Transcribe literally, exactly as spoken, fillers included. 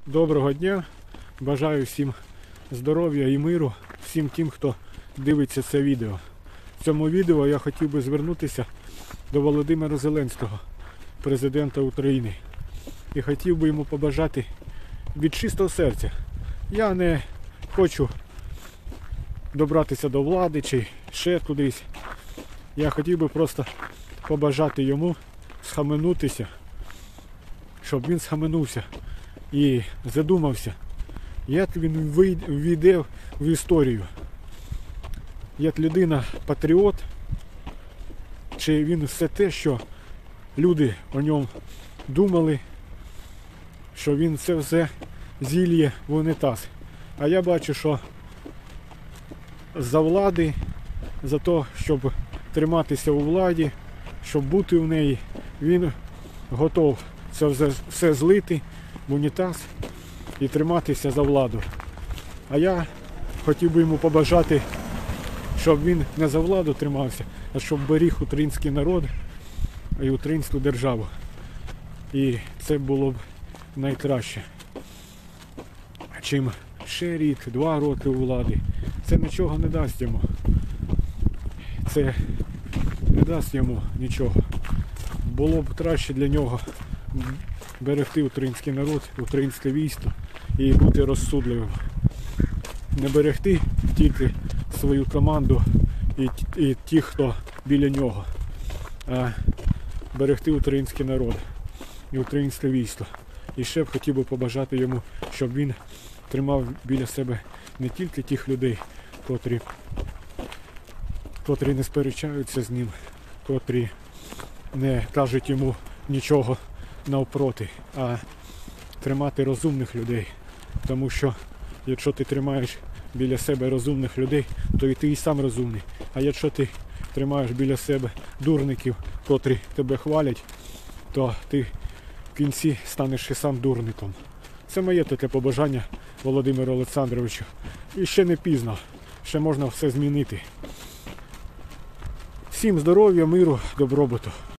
Доброго дня! Бажаю всім здоров'я і миру, всім тим, хто дивиться це відео. В цьому відео я хотів би звернутися до Володимира Зеленського, президента України. І хотів би йому побажати від чистого серця. Я не хочу добратися до влади чи ще кудись. Я хотів би просто побажати йому схаменутися, щоб він схаменувся і задумався, як він війде в історію. Як людина патріот, чи він все те, що люди о ньому думали, що він це все зільє в унітаз. А я бачу, що за влади, за те, щоб триматися у владі, щоб бути в неї, він готов це все, все злити в унітаз і триматися за владу. А я хотів би йому побажати, щоб він не за владу тримався, а щоб беріг український народ і українську державу. І це було б найкраще. Чим ще рік, два роки у владі. Це нічого не дасть йому. Це не дасть йому нічого. Було б краще для нього берегти український народ, українське військо і бути розсудливим. Не берегти тільки свою команду і, і ті, хто біля нього, а берегти український народ і українське військо. І ще б хотів би побажати йому, щоб він тримав біля себе не тільки тих людей, котрі, котрі не сперечаються з ним, котрі не кажуть йому нічого навпроти, а тримати розумних людей. Тому що якщо ти тримаєш біля себе розумних людей, то і ти і сам розумний. А якщо ти тримаєш біля себе дурників, котрі тебе хвалять, то ти в кінці станеш і сам дурником. Це моє таке побажання Володимиру Олександровичу. І ще не пізно, ще можна все змінити. Всім здоров'я, миру, добробуту.